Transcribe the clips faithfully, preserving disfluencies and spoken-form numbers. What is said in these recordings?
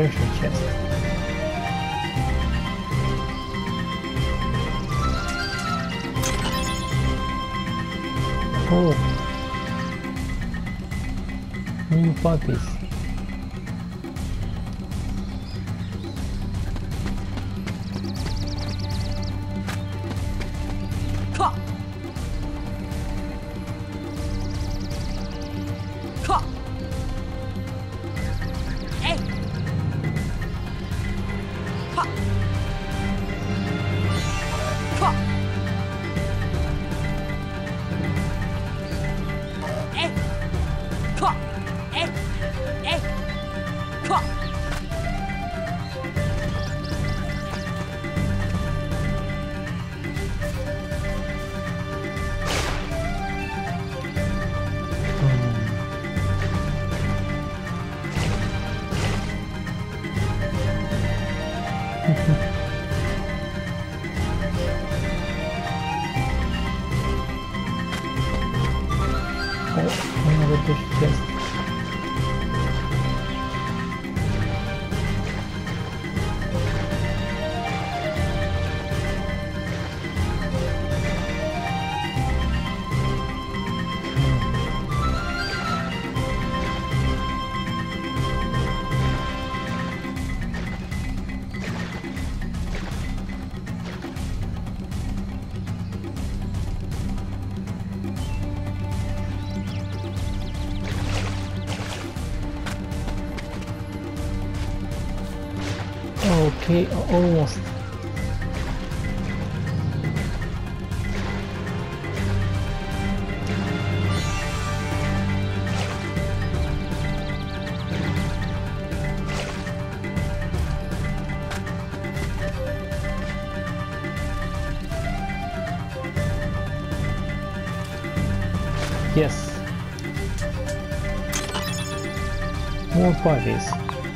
treasure chest. Oh, new puppies. Okay, almost. Yes. More puppies.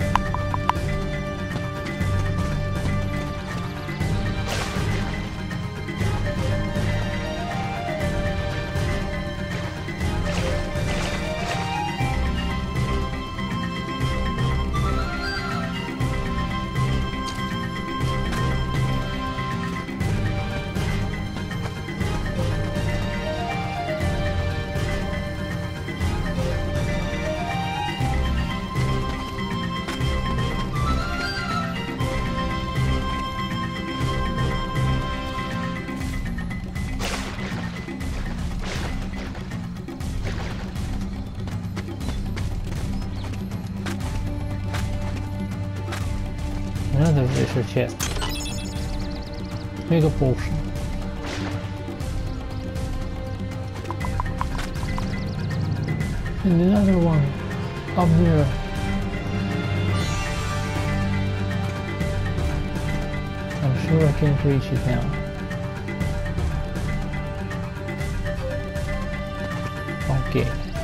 Another treasure chest. Mega potion. And another one up there. I'm sure I can't reach it now. Okay.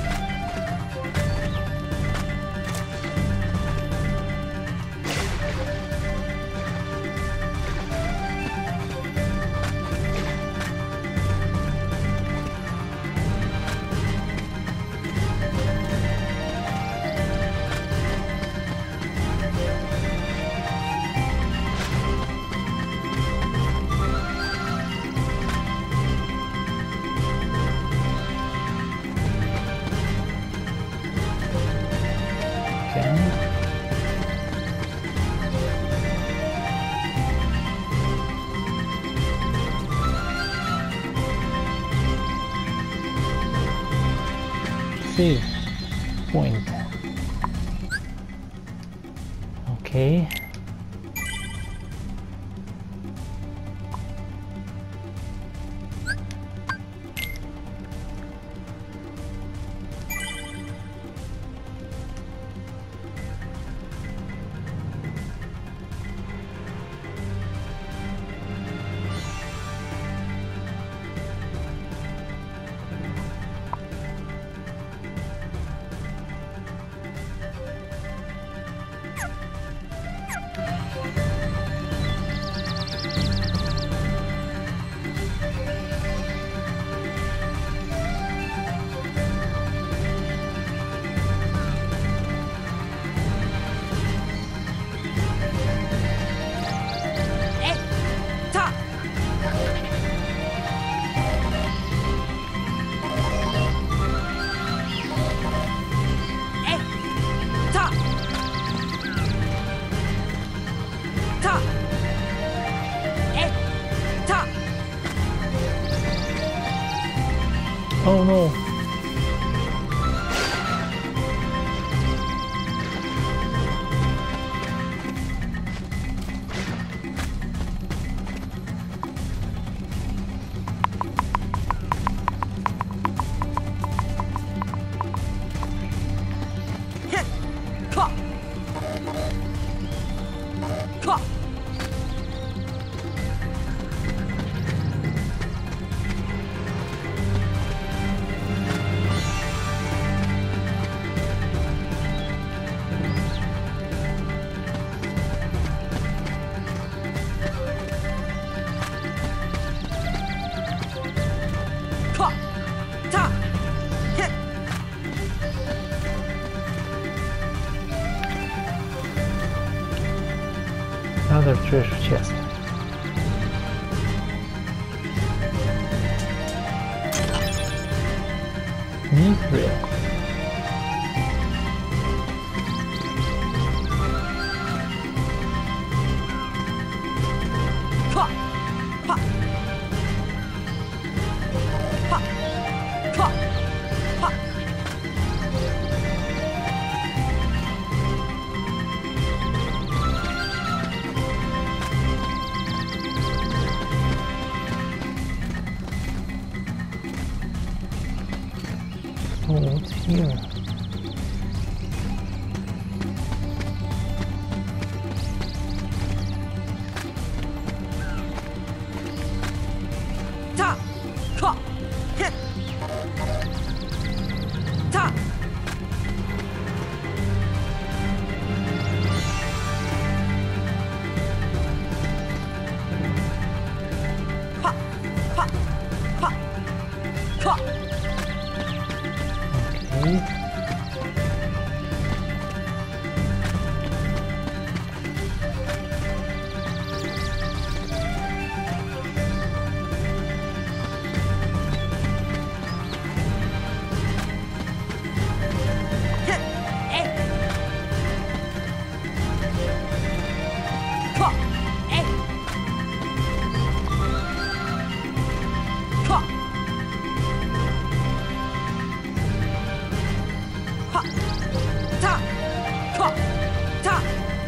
Save point. Okay. Oh no. Another treasure chest. Mithril. Oh, what's here? Ta, ka, hit, ta. Ha, ha, ha, ha. Okay. Hit, eh. Ka, eh. Ka. Ha, ta, ka, ta.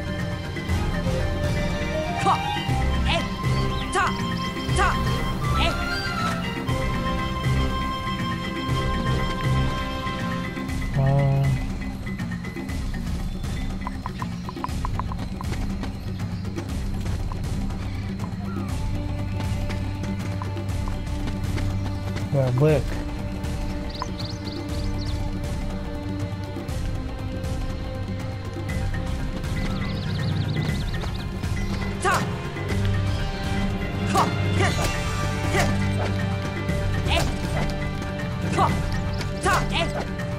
Ka, eh, ta, ta, eh. Uh, we're back. Ta, ka, hit, hit, eh. Ka, ta, eh.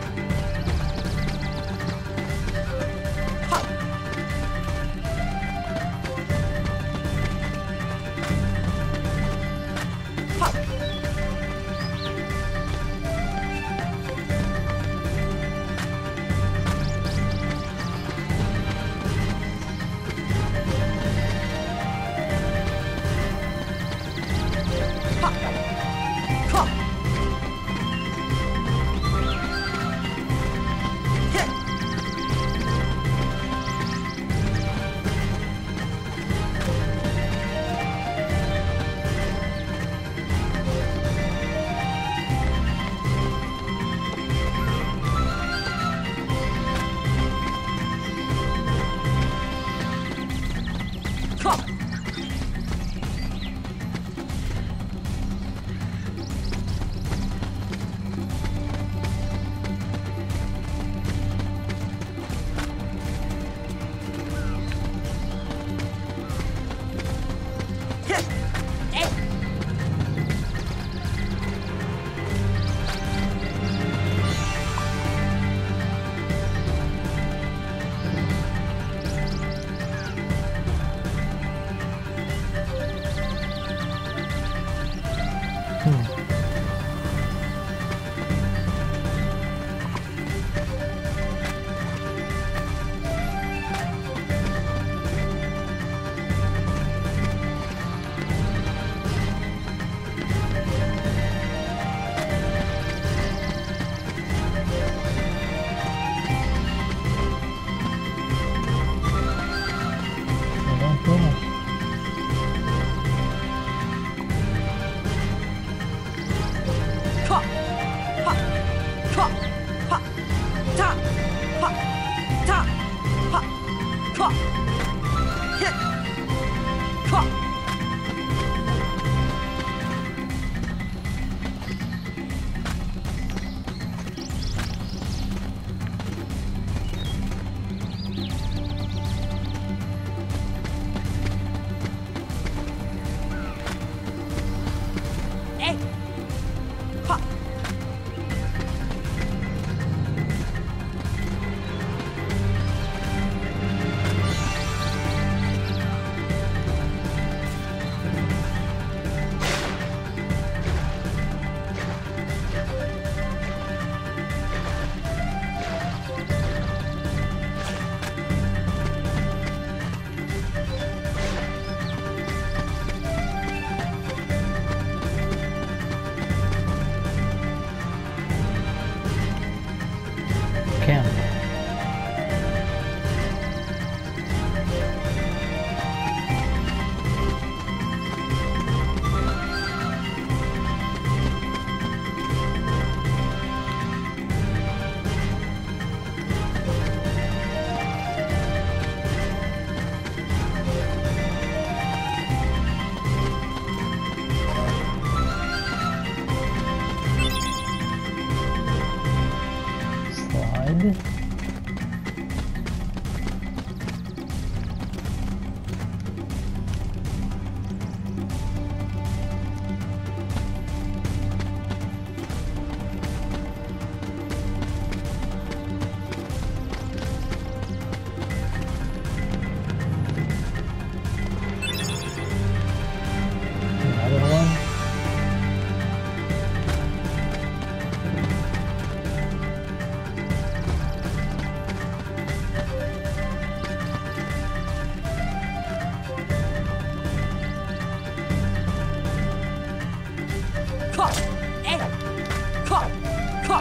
Ha. Ha. Cut. Eh. Cut. Cut.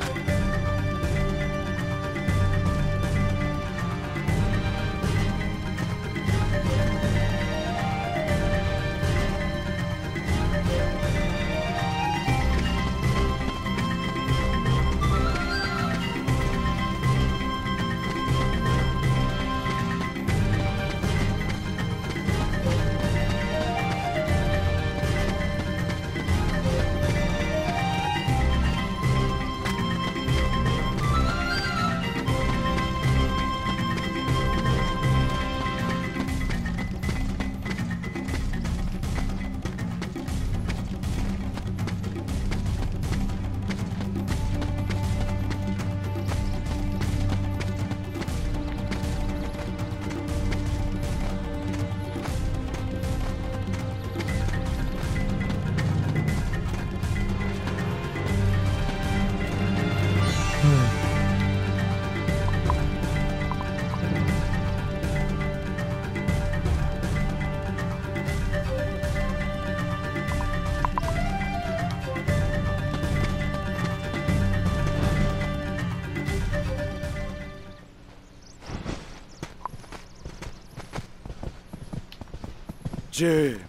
ジェーン。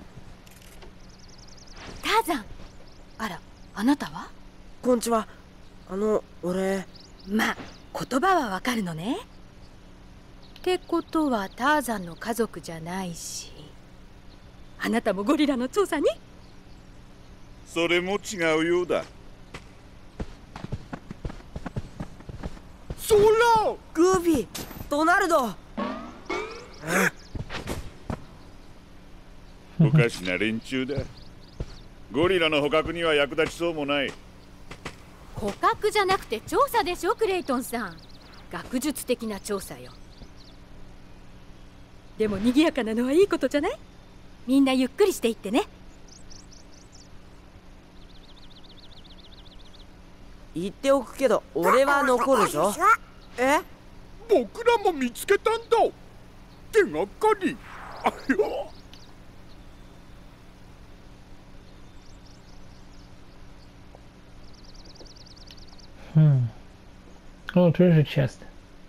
ターザン。あら、あなたは？ こんにちは。あの、俺。 まあ、言葉はわかるのね。ってことはターザンの家族じゃないし、あなたもゴリラの調査に？ それも違うようだ。ソラ！ グーフィー、ドナルド。 おかしな連中だ。ゴリラの捕獲には役立ちそうもない。 捕獲じゃなくて調査でしょ、クレイトンさん。学術的な調査よ。でも賑やかなのはいいことじゃない？みんなゆっくりしていってね。 言っておくけど、俺は残るぞ。え？ 僕らも見つけたんだ。手がかり。あよ。 Hmm. Oh, treasure chest.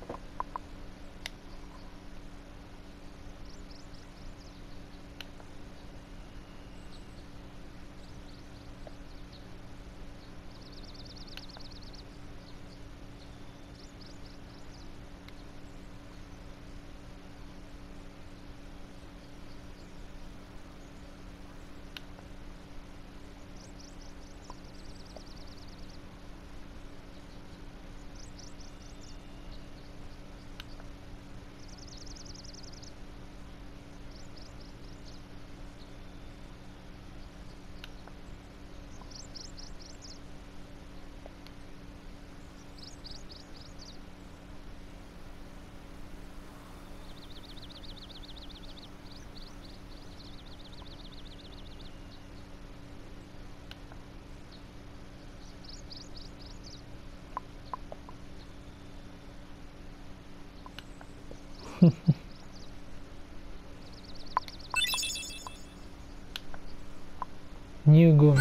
New gun.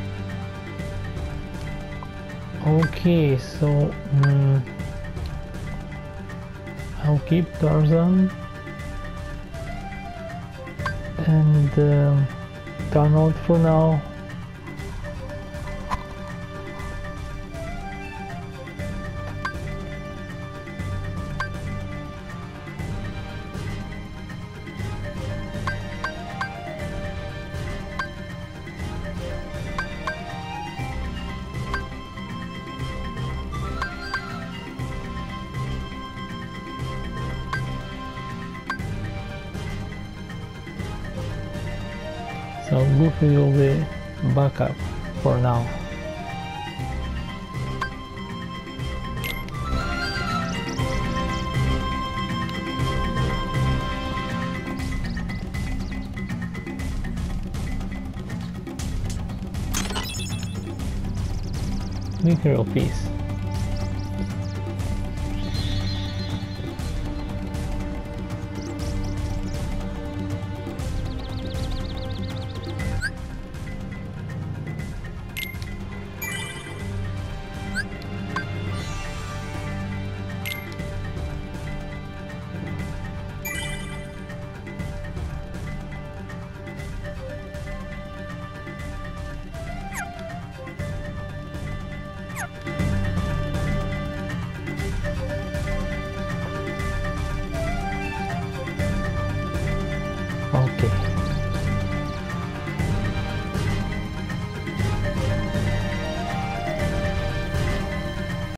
Okay, so um, I'll keep Tarzan and um, Donald for now. So Goofy will be backup for now. Nuclear piece.